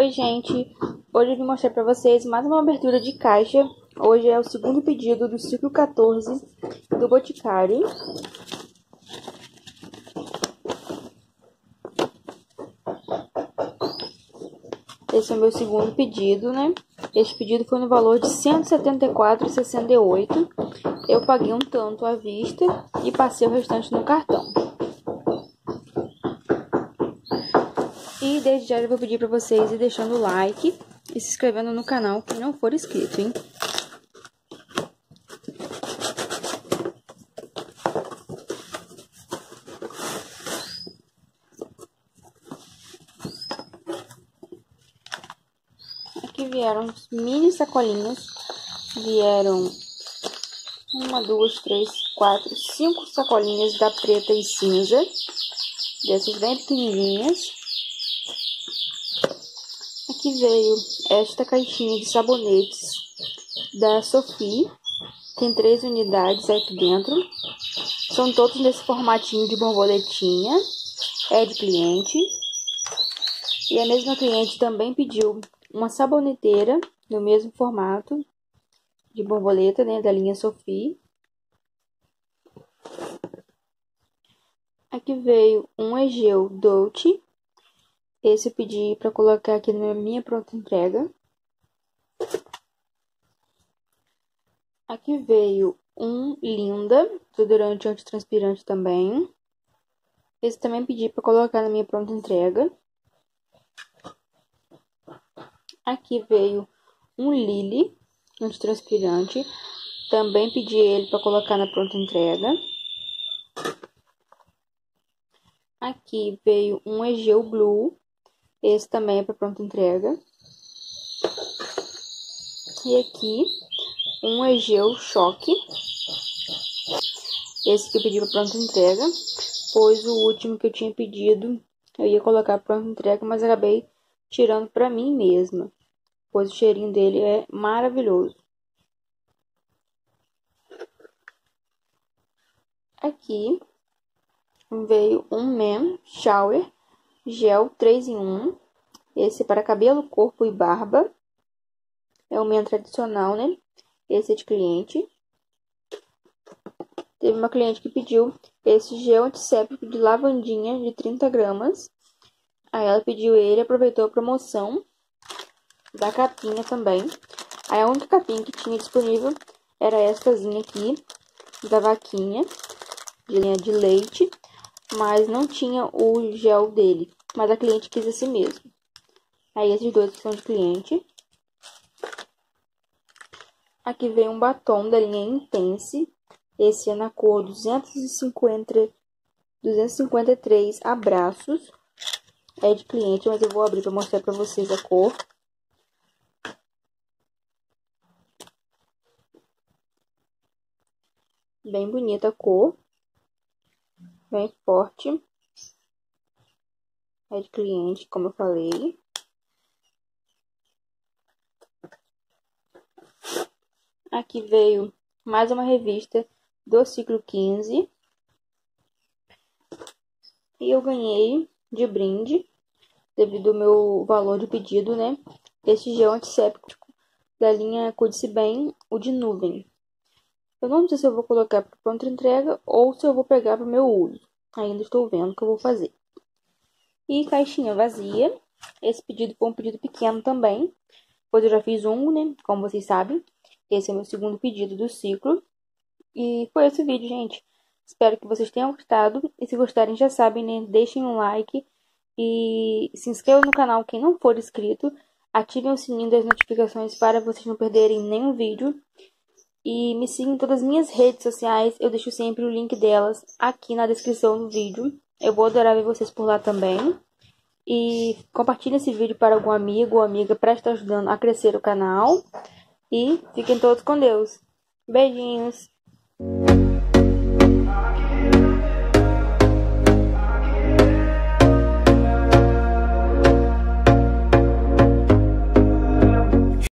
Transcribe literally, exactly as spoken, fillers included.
Oi, gente! Hoje eu vim mostrar pra vocês mais uma abertura de caixa. Hoje é o segundo pedido do ciclo quatorze do Boticário. Esse é o meu segundo pedido, né? Este pedido foi no valor de cento e setenta e quatro reais e sessenta e oito centavos. Eu paguei um tanto à vista e passei o restante no cartão. E desde já eu vou pedir para vocês ir deixando o like e se inscrevendo no canal quem não for inscrito, hein? Aqui vieram os mini sacolinhas. Vieram uma, duas, três, quatro, cinco sacolinhas da preta e cinza. Dessas bem pequenininhas. Aqui veio esta caixinha de sabonetes da Sophie. Tem três unidades aqui dentro. São todos nesse formatinho de borboletinha. É de cliente. E a mesma cliente também pediu uma saboneteira no mesmo formato de borboleta, né, da linha Sophie. Aqui veio um Egeu Dolce. Esse eu pedi para colocar aqui na minha pronta entrega. Aqui veio um Linda, desodorante antitranspirante também. Esse também pedi para colocar na minha pronta entrega. Aqui veio um Lily, antitranspirante. Também pedi ele para colocar na pronta entrega. Aqui veio um Egeu Blue. Esse também é para pronta entrega. E aqui, um Egeu Choque. Esse que eu pedi para pronta entrega. Pois o último que eu tinha pedido, eu ia colocar para pronta entrega, mas acabei tirando para mim mesma. Pois o cheirinho dele é maravilhoso. Aqui veio um Man Shower Gel três em um. Esse para cabelo, corpo e barba. É o Men tradicional, né? Esse é de cliente. Teve uma cliente que pediu esse gel antisséptico de lavandinha de trinta gramas. Aí ela pediu ele, aproveitou a promoção da capinha também. Aí a única capinha que tinha disponível era estazinha aqui, da vaquinha, de linha de leite. Mas não tinha o gel dele. Mas a cliente quis esse mesmo. Aí esses dois são de cliente. Aqui vem um batom da linha Intense. Esse é na cor duzentos e cinquenta, duzentos e cinquenta e três Abraços. É de cliente, mas eu vou abrir para mostrar para vocês a cor. Bem bonita a cor. Bem forte. É de cliente, como eu falei. Aqui veio mais uma revista do ciclo quinze. E eu ganhei de brinde, devido ao meu valor de pedido, né? Esse gel antisséptico da linha Cuide-se Bem, o de nuvem. Eu não sei se eu vou colocar para pronta entrega ou se eu vou pegar para o meu uso. Ainda estou vendo o que eu vou fazer. E caixinha vazia. Esse pedido foi um pedido pequeno também, pois eu já fiz um, né? Como vocês sabem. Esse é o meu segundo pedido do ciclo. E foi esse vídeo, gente. Espero que vocês tenham gostado. E se gostarem, já sabem, né? Deixem um like. E se inscrevam no canal quem não for inscrito. Ativem o sininho das notificações para vocês não perderem nenhum vídeo. E me sigam em todas as minhas redes sociais. Eu deixo sempre o link delas aqui na descrição do vídeo. Eu vou adorar ver vocês por lá também. E compartilhe esse vídeo para algum amigo ou amiga para estar ajudando a crescer o canal. E fiquem todos com Deus. Beijinhos!